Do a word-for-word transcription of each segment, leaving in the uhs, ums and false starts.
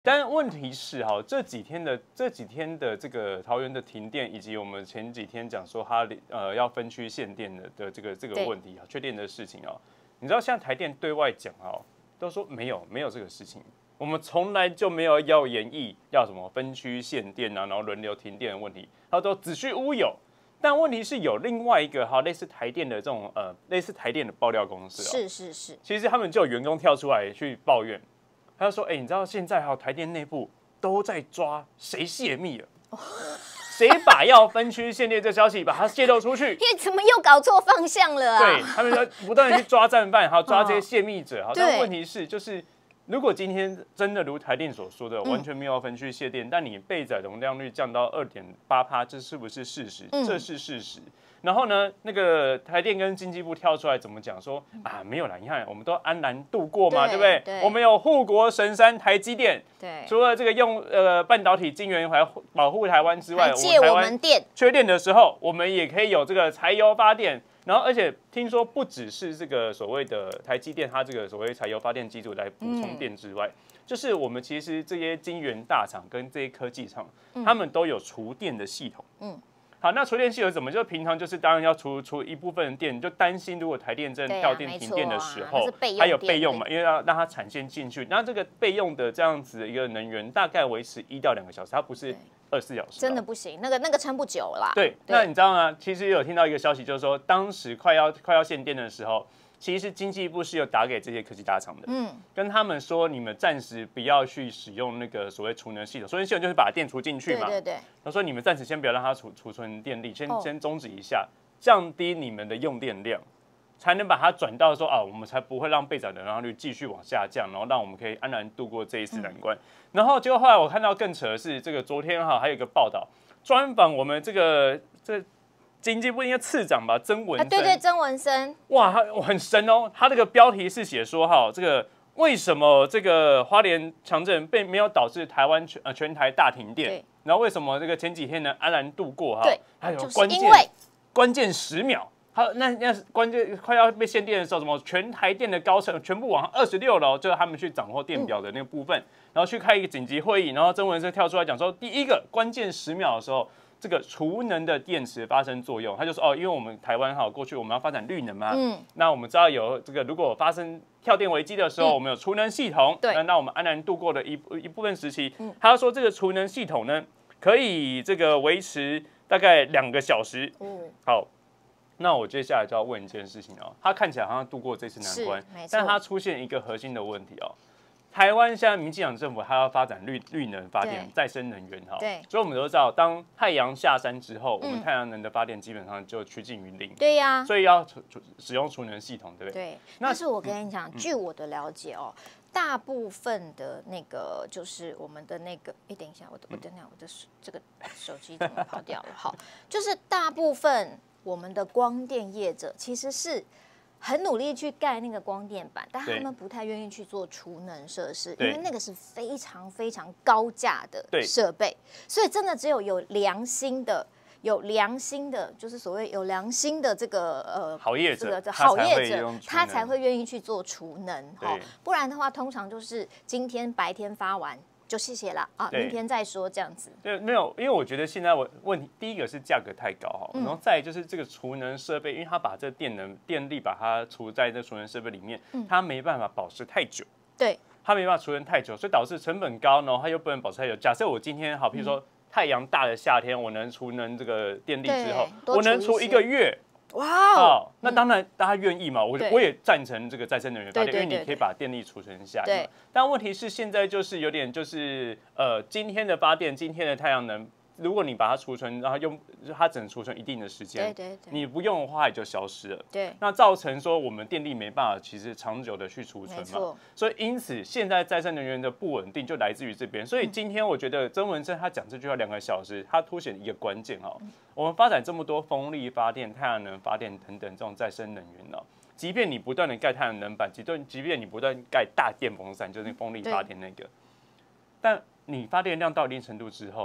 但问题是哈，这几天的这几天的这个桃园的停电，以及我们前几天讲说它呃要分区限电的的这个这个问题啊，确定的事情哦，你知道现在台电对外讲哦，都说没有没有这个事情，我们从来就没有要演绎要什么分区限电啊，然后轮流停电的问题，他都子虚乌有。但问题是有另外一个哈类似台电的这种呃类似台电的爆料公司哦， 是是是， 其实他们就有员工跳出来去抱怨。他就说：“哎、欸，你知道现在还有台电内部都在抓谁泄密了，谁把要分区限电这消息把它泄露出去？ 因为怎么又搞错方向了啊？ 对他们说不断的去抓战犯，还有抓这些泄密者。好，但问题是就是。”如果今天真的如台电所说的，完全没有分区限电，嗯、但你备载容量率降到二点八趴，这是不是事实？嗯、这是事实。然后呢，那个台电跟经济部跳出来怎么讲说啊，没有啦，你看我们都安然度过嘛， 对, 对不对？对我们有护国神山台积电，对，除了这个用呃半导体晶圆来保护台湾之外， 借我们电缺电的时候，我们也可以有这个柴油发电。然后，而且听说不只是这个所谓的台积电，它这个所谓柴油发电机组来补充电之外，嗯、就是我们其实这些晶圆大厂跟这些科技厂，嗯、他们都有储电的系统。嗯，好，那储电系统怎么？就平常就是当然要储储一部分的电，就担心如果台电真的跳电停电的时候， 啊啊、 还有备用嘛，因为要让它产线进去，那这个备用的这样子的一个能源大概维持一到两个小时，它不是。二十四小时真的不行，那个那个撑不久啦。 对，那你知道吗？其实有听到一个消息，就是说当时快要快要限电的时候，其实经济部是有打给这些科技大厂的，嗯，跟他们说你们暂时不要去使用那个所谓储能系统，储能系统就是把电储进去嘛， 对对对。 他说你们暂时先不要让它储储存电力，先、哦、先终止一下，降低你们的用电量。才能把它转到说啊，我们才不会让备载的容量率继续往下降，然后让我们可以安然度过这一次难关。嗯、然后结果后来我看到更扯的是，这个昨天哈还有一个报道，专访我们这个这经济部应该次长吧，曾文生、啊， 对对，曾文生， 哇，他很神哦，他这个标题是写说哈，这个为什么这个花莲强震被没有导致台湾全呃全台大停电，然后为什么这个前几天呢安然度过哈？ 对， 还有关键、就是、关键十秒。好，那那关键快要被限电的时候，什么全台电的高层全部往二十六楼，就是他们去掌握电表的那个部分，嗯、然后去开一个紧急会议，然后曾文生跳出来讲说，第一个关键十秒的时候，这个储能的电池发生作用，他就说哦，因为我们台湾哈过去我们要发展绿能嘛，嗯，那我们知道有这个如果发生跳电危机的时候，嗯、我们有储能系统，对，那那我们安然度过了一一部分时期，嗯、他说这个储能系统呢，可以这个维持大概两个小时，嗯，好。那我接下来就要问一件事情哦，他看起来好像度过这次难关，但他出现一个核心的问题哦。台湾现在民进党政府它要发展绿绿能发电、再生能源哈，对，所以我们都知道，当太阳下山之后，我们太阳能的发电基本上就趋近于零，对呀，所以要使用储能系统，对不对？对。 但是我跟你讲，据我的了解哦，大部分的那个就是我们的那个，哎，等一下，我我等下我的这个手机怎么跑掉了？好，就是大部分。我们的光电业者其实是很努力去盖那个光电板，但他们不太愿意去做储能设施，因为那个是非常非常高价的设备，所以真的只有有良心的、有良心的，就是所谓有良心的这个呃好业者， 这个好业者，他才会愿意去做储能哈，不然的话，通常就是今天白天发完。就谢谢了啊，明天再说这样子。 对，没有，因为我觉得现在我问题第一个是价格太高哈，嗯、然后再来就是这个储能设备，因为它把这电能电力把它储在这储能设备里面，嗯、它没办法保持太久。 对， 它没办法储能太久，所以导致成本高，然后它又不能保持太久。假设我今天好，譬如说太阳大的夏天，我能储能这个电力之后，我能储一个月。哇哦，那当然大家愿意嘛，我我也赞成这个再生能源发电，因为你可以把电力储存下来。但问题是现在就是有点就是呃，今天的发电，今天的太阳能，如果你把它储存，然后用它只能储存一定的时间，对对对，你不用的话也就消失了。对，那造成说我们电力没办法其实长久的去储存嘛，所以因此现在再生能源的不稳定就来自于这边。所以今天我觉得曾文生他讲这句话两个小时，他凸显一个关键哦。我们发展这么多风力发电、太阳能发电等等这种再生能源哦，即便你不断的盖太阳能板，即便即便你不断盖大电风扇，就是风力发电那个，但你发电量到一定程度之后，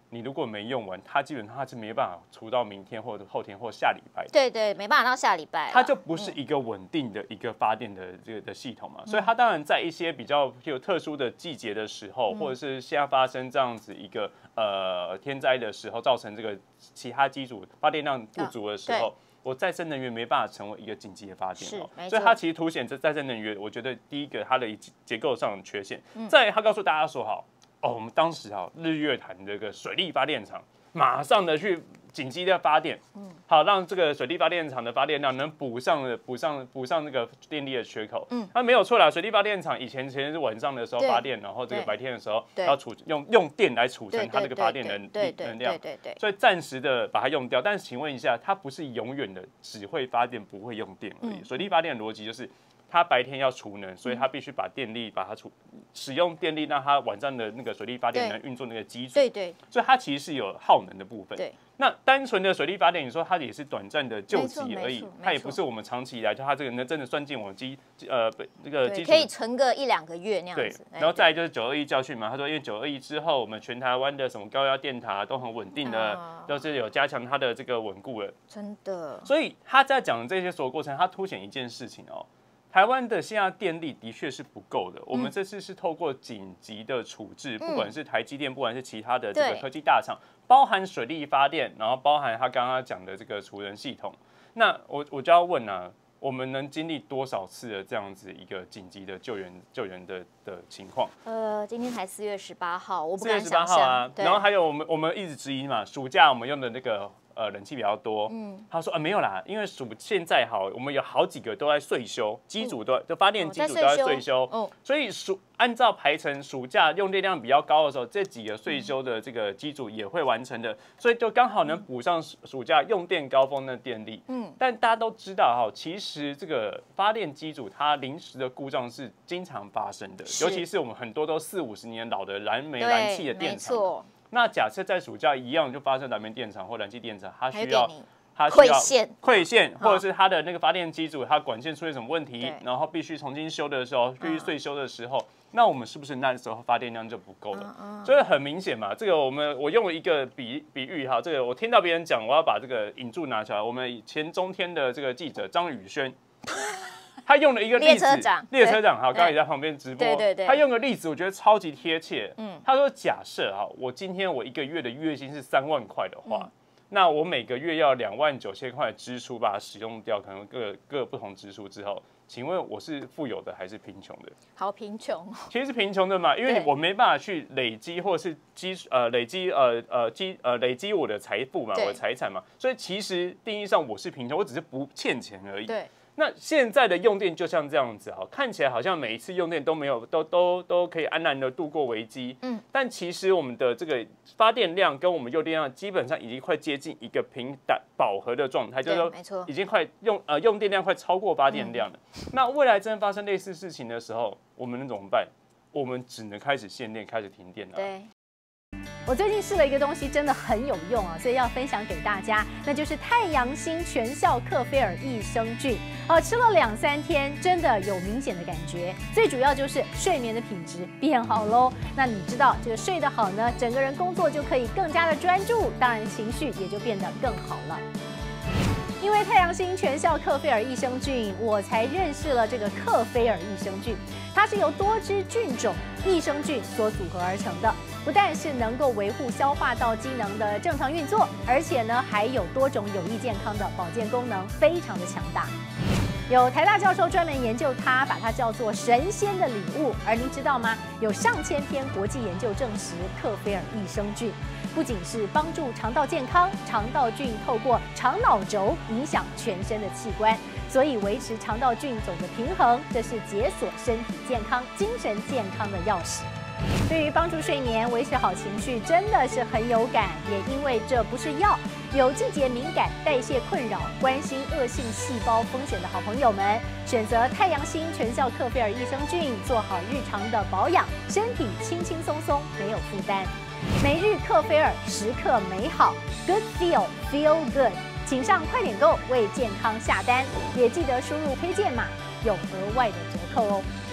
你如果没用完，它基本上它是没办法除到明天或者后天或下礼拜。 对对，没办法到下礼拜。 它就不是一个稳定的一个发电的这个的系统嘛，嗯、所以它当然在一些比较有特殊的季节的时候，嗯、或者是现在发生这样子一个呃天灾的时候，造成这个其他机组发电量不足的时候。哦我再生能源没办法成为一个紧急的发电哦，所以它其实凸显这再生能源，我觉得第一个它的结构上的缺陷，嗯、再来它告诉大家说好，哦，我们当时哈日月潭这个水力发电厂马上的去紧急的发电，嗯，好让这个水力发电厂的发电量能补上的补上补上那个电力的缺口，嗯，它没有错啦，水力发电厂以前前是晚上的时候发电，然后这个白天的时候要储用用电来储存它这个发电能能量，对对，所以暂时的把它用掉。但是请问一下，它不是永远的只会发电不会用电而已，水力发电的逻辑就是。它白天要储能，所以它必须把电力把它储使用电力，让它晚上的那个水力发电能运作那个基础。对对，所以它其实是有耗能的部分。对，那单纯的水力发电，你说它也是短暂的救急而已，它也不是我们长期以来就它这个能真的算进我们基呃这个基础可以存个一两个月那样子。 对，然后再来就是九二一教训嘛，他说因为九二一之后，我们全台湾的什么高压电塔都很稳定的，都是有加强它的这个稳固了。 真的。所以他在讲这些所有过程，他凸显一件事情哦。台湾的现在电力的确是不够的，我们这次是透过紧急的处置，不管是台积电，不管是其他的这个科技大厂，包含水力发电，然后包含他刚刚讲的这个储能系统。那我我就要问啊，我们能经历多少次的这样子一个紧急的救援救援的的情况？ 呃，今天才四月十八号，我不敢想象。四月十八号啊，然后还有我们我们一直质疑嘛，暑假我们用的那个。呃，冷气比较多，嗯，他说啊没有啦，因为暑现在好，我们有好几个都在岁修，机组都就发电机组都在岁修，哦，所以暑按照排程，暑假用电量比较高的时候，这几个岁修的这个机组也会完成的，所以就刚好能补上暑假用电高峰的电力，嗯，但大家都知道哈，其实这个发电机组它临时的故障是经常发生的，尤其是我们很多都四五十年老的燃煤燃气的电厂。那假设在暑假一样就发生燃煤电厂或燃气电厂，它需要它需要馈线， 馈线，或者是它的那个发电机组它管线出现什么问题，然后必须重新修的时候，必须岁修的时候，那我们是不是那时候发电量就不够了？所以很明显嘛，这个我们我用了一个比比喻哈，这个我听到别人讲，我要把这个引注拿出来。我们前中天的这个记者张宇轩。他用了一个例子，列车长，列车长哈，刚刚也在旁边直播，对对对，他用个例子，我觉得超级贴切。嗯，他说，假设哈，我今天我一个月的月薪是三万块的话，嗯、那我每个月要两万九千块支出把它使用掉，可能各各不同支出之后，请问我是富有的还是贫穷的？ 好贫穷， 其实是贫穷的嘛，因为我没办法去累积或是积呃累积呃呃积呃累积我的财富嘛，我的财产嘛，所以其实定义上我是贫穷，我只是不欠钱而已。对。那现在的用电就像这样子啊，看起来好像每一次用电都没有都都都可以安然的度过危机，嗯，但其实我们的这个发电量跟我们用电量基本上已经快接近一个平淡饱和的状态，就是说，没错，已经快用呃用电量快超过发电量了。嗯、那未来真发生类似事情的时候，我们能怎么办？我们只能开始限电，开始停电了。 对。 我最近试了一个东西，真的很有用啊，所以要分享给大家，那就是太阳星全效克菲尔益生菌。呃，吃了两三天，真的有明显的感觉。最主要就是睡眠的品质变好喽。那你知道这个睡得好呢，整个人工作就可以更加的专注，当然情绪也就变得更好了。因为太阳星全效克菲尔益生菌，我才认识了这个克菲尔益生菌。它是由多支菌种益生菌所组合而成的，不但是能够维护消化道机能的正常运作，而且呢还有多种有益健康的保健功能，非常的强大。有台大教授专门研究它，把它叫做神仙的礼物。而您知道吗？有上千篇国际研究证实，克菲尔益生菌不仅是帮助肠道健康，肠道菌透过肠脑轴影响全身的器官，所以维持肠道菌种的平衡，这是解锁身体健康、精神健康的钥匙。对于帮助睡眠、维持好情绪，真的是很有感。也因为这不是药，有季节敏感、代谢困扰、关心恶性细胞风险的好朋友们，选择太阳星全效克菲尔益生菌，做好日常的保养，身体轻轻松松，没有负担。每日克菲尔，时刻美好 ，Good Feel Feel Good， 请上快点购为健康下单，也记得输入推荐码，有额外的折扣哦。